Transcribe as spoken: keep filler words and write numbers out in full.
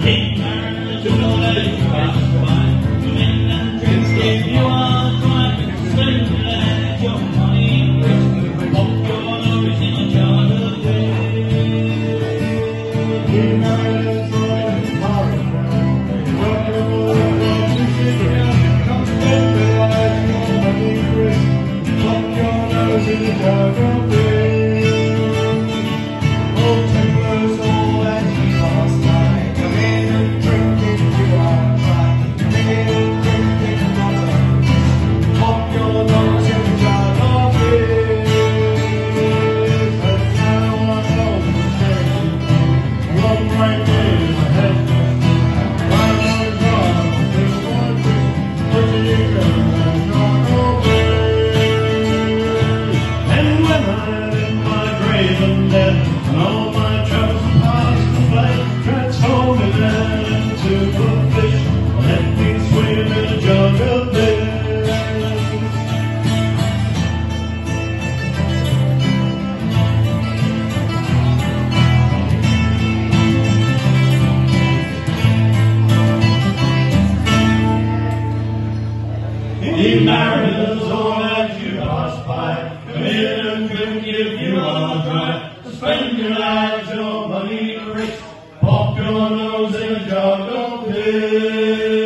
Hey, mariners, you know that you pass by. Come in and drink if you are trying. Spend your money rich. Pop your nose in a jar of beer. Hey, mariners, alright, tomorrow. Welcome all across the city. Come spend the life your money rich. Pop your nose in a jar of beer. Old templars all as you pass by. Come in and drink if you are trying. Come in and drink if you want. Pop your nose in a jar of beer. And now I know the shame. One right there is a head. While I drive, this one drink, pretty girl and jar of beer. And when I'm in my grave and dead, and all my troubles are past the flame, transform me then into a fish, let me swim in a jug of beer. Ye mariners, all as you pass by, come in and drink if you are dry. Spend your lives, your money rich, pop your nose in a jug of beer.